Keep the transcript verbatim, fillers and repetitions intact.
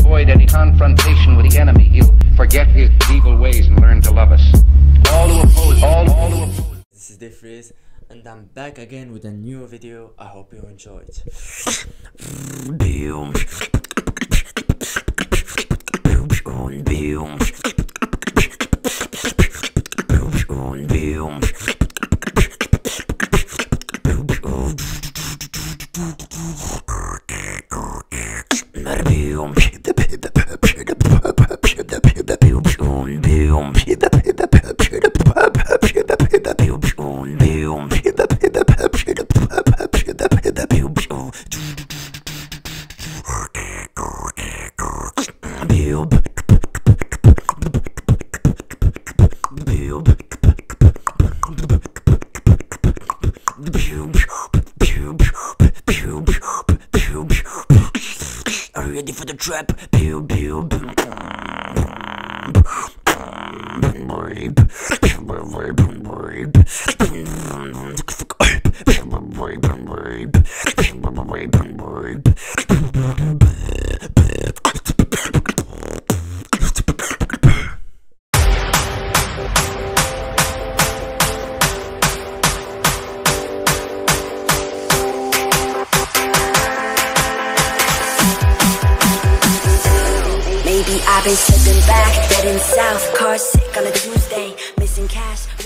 avoid any confrontation with the enemy, he'll forget his evil ways and learn to love us. All who oppose, all, all who oppose. This is DeepFreeZe, and I'm back again with a new video. I hope you enjoyed. Are you ready for the trap? Pew pew. Maybe I've been slipping back, heading south, car sick on a Tuesday, missing cash.